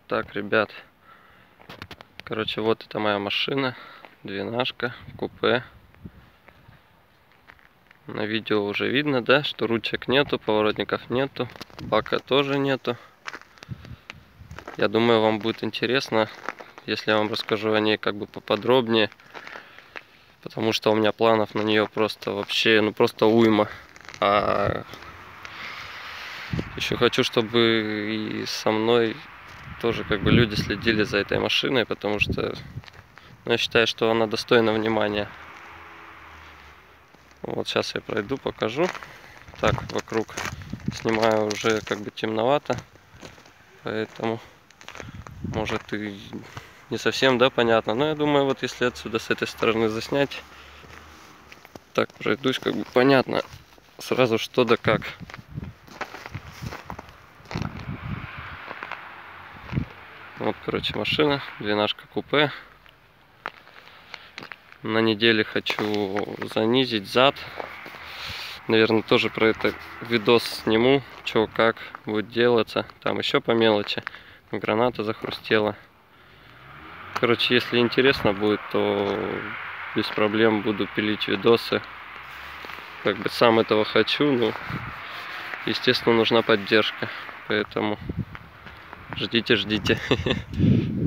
Так, ребят, короче, вот это моя машина, двенашка, купе. На видео уже видно, да, что ручек нету, поворотников нету, бака тоже нету. Я думаю, вам будет интересно, если я вам расскажу о ней как бы поподробнее, потому что у меня планов на нее просто вообще, ну просто уйма. А еще хочу, чтобы и со мной тоже как бы люди следили за этой машиной, потому что я считаю, что она достойна внимания. Вот сейчас я пройду, покажу. Так, вокруг снимаю уже как бы темновато, поэтому может и не совсем, да, понятно. Но я думаю, вот если отсюда с этой стороны заснять, так пройдусь, как бы понятно сразу что да как. Вот, короче, машина, двенашка купе. На неделе хочу занизить зад. Наверное, тоже про это видос сниму, что как будет делаться. Там еще по мелочи. Граната захрустела. Короче, если интересно будет, то без проблем буду пилить видосы. Как бы сам этого хочу, но, естественно, нужна поддержка. Поэтому ждите.